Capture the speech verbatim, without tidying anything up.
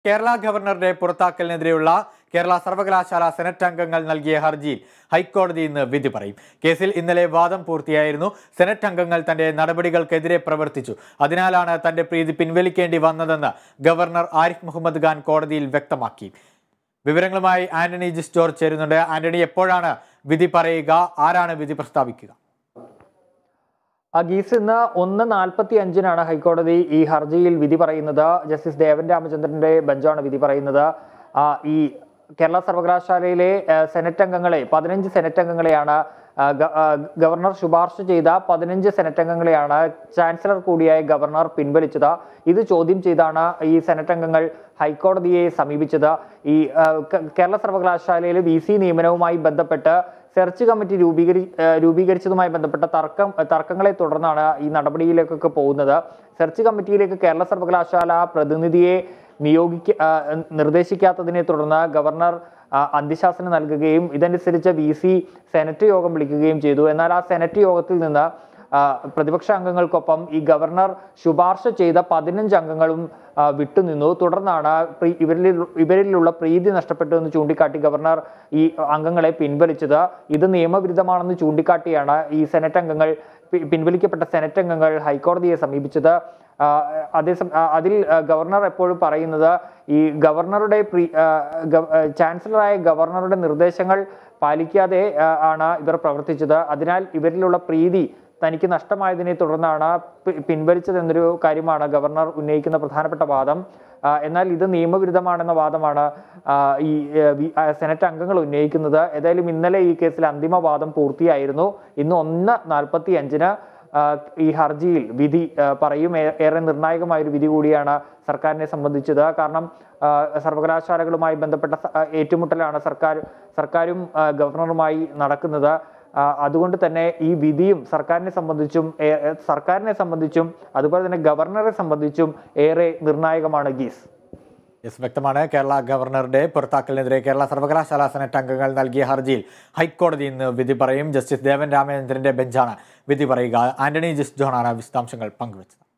Kerala Governor de Purthakal Nedriula, Kerala Sarvakalashala Senate Tangangal Nalgiya Harji, High Court in Vidipari. Kesil in the Levadam Purtiairno, Senate Tangangal Tande, Nadabadigal Kedre Pravartichu, Adinalana Tande Pri the Pinvelikendi Vanadana, Governor Arif Muhammad Gan Kordil Vectamaki. Viverangamai, Anthony Gistor Cherunda, Anthony Epodana, Vidiparega, Arana Vidiprastavika. Agisina on the Nalpati engine and a high court of the E. Harjil Vidiparanada, Justice Devan Damajandre, Banjana Vidiparanada, E. Kerala Sarvakalashala, Senate Tangangale, Padanji Senate Tangaleana, Governor Shubarsha Cheda, Padanji Senate Tangaleana, Chancellor Kudia, Governor Pinbelichada, either Chodim Chedana, E. Senate Tangangal, High Court of the Samibichada, E. Kerala Sarvakalashala, V C Nemanamai Badapeta. Search committee രൂപീകരിച്ചതുമായി ബന്ധപ്പെട്ട തർക്കം തർക്കങ്ങളെ തുടർന്നാണ് ഈ നടപടിയിലേക്കൊക്കെ പോകുന്നത്. Search കമ്മിറ്റിയിലേക്ക് Kerala സർവകലാശാല പ്രതിനിധിയെ നിയോഗിക്ക നിർദ്ദേശിക്കാത്തതിനെ തുടർന്ന് governor അന്ത്യശാസനം നൽകുകയും ഇതനുസരിച്ച് വിസി സെനറ്റ് യോഗം വിളിക്കുകയും ചെയ്തു. എന്നാൽ ആ സെനറ്റ് യോഗത്തിൽ നിന്ന് പ്രതിപക്ഷ അംഗങ്ങൾക്കൊപ്പം ഈ ഗവർണർ ശുപാർശ ചെയ്ത പതിനഞ്ച് അംഗങ്ങളും വിട്ടുനിന്നു. തുടർന്നാണ് ഇവരിൽ ഇവരിലുള്ള പ്രീതി നഷ്ടപ്പെട്ടു എന്ന് ചൂണ്ടിക്കാട്ടി ഗവർണർ ഈ അംഗങ്ങളെ പിൻവലിച്ചത്. ഇത് നിയമവിരുദ്ധമാണെന്ന് ചൂണ്ടിക്കാട്ടിയാണ് ഈ സെനറ്റ് അംഗങ്ങൾ പിൻവലിക്കപ്പെട്ട സെനറ്റ് അംഗങ്ങൾ ഹൈക്കോടതിയെ സമീപിച്ചത്. അതേസമയം അതിൽ ഗവർണർ എപ്പോഴും പറയുന്നത് ഈ ഗവർണറുടെ ചാൻസലറായ ഗവർണറുടെ നിർദ്ദേശങ്ങൾ പാലിക്കാതെ ആണ് ഇവർ പ്രവർത്തിച്ചത്. അതിനാൽ ഇവരിലുള്ള പ്രീതി തനിക്ക് നഷ്ടമായതിനെ തുടർന്നാണ് പിൻവലിച്ചതെന്നൊരു കാര്യമാണ് ഗവർണർ ഉന്നയിക്കുന്ന പ്രധാനപ്പെട്ട വാദം. എന്നാൽ ഇത് നിയമവിരുദ്ധമാണെന്ന വാദമാണ് ഈ സെനറ്റ് അംഗങ്ങൾ ഉന്നയിക്കുന്നത്. ഏതായാലും ഇന്നലെ ഈ കേസിൽ അന്തിമ വാദം പൂർത്തിയായിരുന്നു. ഇന്ന് ഒന്ന് നാൽപ്പത്തി അഞ്ചിന് ഈ ഹർജിയിൽ വിധി പറയും. ഏറെ നിർണായകമായൊരു വിധി കൂടിയാണ് സർക്കാരിനെ സംബന്ധിച്ചത്. കാരണം സർവകലാശാലകളുമായി ബന്ധപ്പെട്ട ഏറ്റുമുട്ടലാണ് സർക്കാർ സർക്കാരും ഗവർണറുമായി നടക്കുന്നത്. അതുകൊണ്ട് തന്നെ ഈ വിധിയും സർക്കാരിനെ സംബന്ധിച്ചും സർക്കാരിനെ സംബന്ധിച്ചും അതുപോലെ തന്നെ ഗവർണറെ സംബന്ധിച്ചും ഏറെ നിർണായകമാണ്. ഗീസ് വ്യക്തമാണ്. കേരള ഗവർണറുടെ പുറത്താക്കലിനെതിരെ കേരള സർവകലാശാല സെനറ്റ് അംഗങ്ങൾ നൽകിയ ഹർജിയിൽ ഹൈക്കോടതി ഇന്ന് വിധി പറയും. ജസ്റ്റിസ് ദേവൻ രാമചന്ദ്രന്റെ ബെഞ്ചാണ് വിധി പറയുക. ആന്റണി ജിസ് ജോണാണ് വിശദാംശങ്ങൾ പങ്കുവച്ചത്.